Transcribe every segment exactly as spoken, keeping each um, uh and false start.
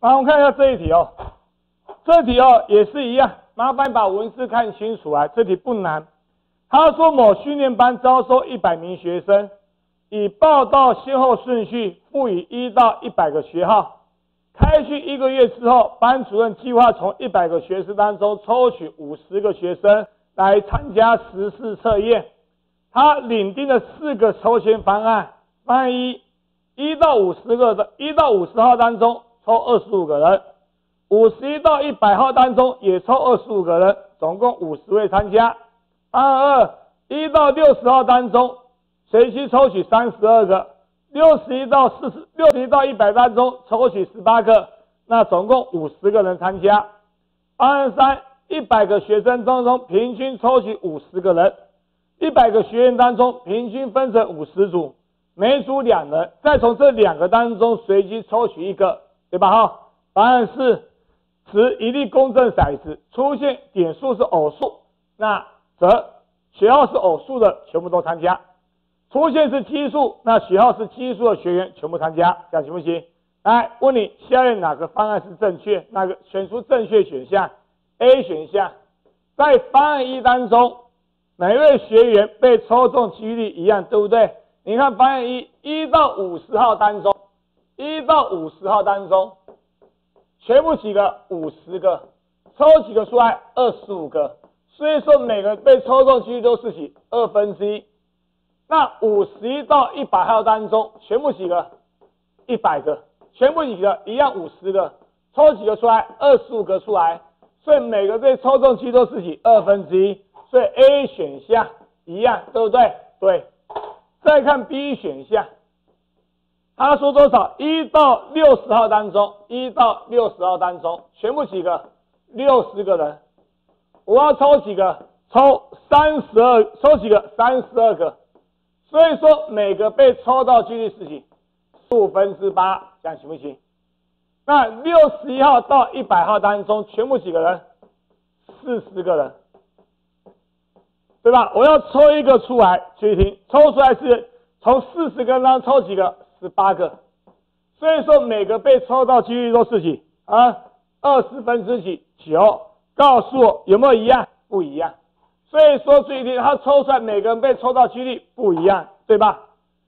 好，我们看一下这一题哦。这题哦也是一样，麻烦把文字看清楚啊。这题不难。他说某训练班招收一百名学生，以报到先后顺序赋予一到一百个学号。开训一个月之后，班主任计划从一百个学生当中抽取五十个学生来参加实施测验。他领定了四个抽签方案。方案一，一到五十个的一到五十号当中抽二十五个人，五十一到一百号当中也抽二十五个人，总共五十位参加。方案二，一到六十号当中随机抽取三十二个，六十一到四十六十一到一百当中抽取十八个，那总共五十个人参加。方案三，一百个学生当中平均抽取五十个人，一百个学员当中平均分成五十组，每组两人，再从这两个当中随机抽取一个，对吧？哈，方案四，持一粒公正骰子，出现点数是偶数，那则学号是偶数的全部都参加；出现是奇数，那学号是奇数的学员全部参加，这样行不行？来，问你下列哪个方案是正确？哪个选出正确选项 ？A 选项，在方案一当中，每位学员被抽中几率一样，对不对？你看方案一，一到五十号当中，一到五十号当中，全部几个？五十个，抽几个出来？二十五个。所以说每个被抽中几率都是几？二分之一。那五十一到一百号当中，全部几个？一百个，全部几个？一样五十个，抽几个出来？二十五个出来。所以每个被抽中几率都是几？二分之一。所以 A 选项一样，对不对？对。再看 B 选项，他说多少？一到六十号当中，一到六十号当中，全部几个？六十个人。我要抽几个？抽三十二，抽几个？三十二个。所以说每个被抽到几率是几？十五分之八，这样行不行？那六十一号到一百号当中，全部几个人？四十个人。对吧？我要抽一个出来，注意听，抽出来是从四十个人当中抽几个？十八个。所以说每个被抽到几率都是几啊？二十分之几？九。告诉我有没有一样？不一样。所以说注意听，他抽出来每个人被抽到几率不一样，对吧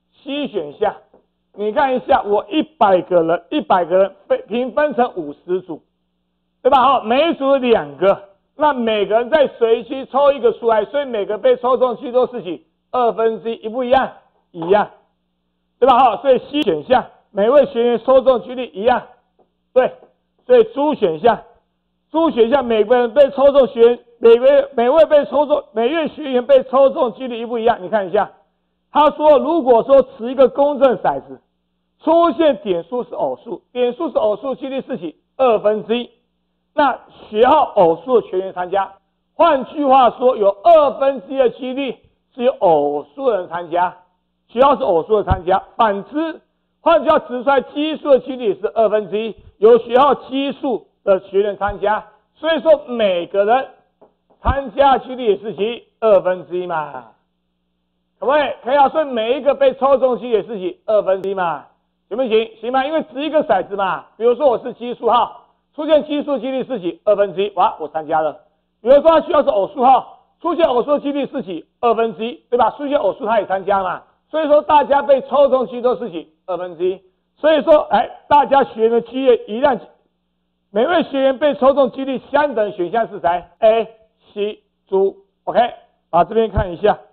？C 选项，你看一下，我一百个人，一百个人被平分成五十组，对吧？好，每一组两个。那每个人再随机抽一个出来，所以每个被抽中几率都是几？二分之一，一不一样？一样，对吧？好，所以 C 选项每位学员抽中几率一样，对，所以 D 选项 ，D 选项每个人被抽中学员，每位每位被抽中每位学员被抽中几率一不一样？你看一下，他说如果说持一个公正骰子，出现点数是偶数，点数是偶数，几率是几？二分之一。那学号偶数的全员参加，换句话说，有二分之一的几率是有偶数的人参加，学号是偶数的参加。反之，换句话指出来，奇数的几率是二分之一，有学号奇数的学员参加。所以说每个人参加几率也是几？二分之一嘛，可不可以？可以啊。所以每一个被抽中几率也是几？二分之一嘛，行不行？行吗？因为掷一个骰子嘛，比如说我是奇数号。出现奇数几率是几？二分之一，哇，我参加了。比如说它需要是偶数号，出现偶数的几率是几？二分之一，对吧？出现偶数它也参加嘛。所以说大家被抽中几率都是几？二分之一。所以说，哎，大家学员的几率一样，每位学员被抽中几率相等选项是谁 ？A、C、D。OK， 啊，这边看一下。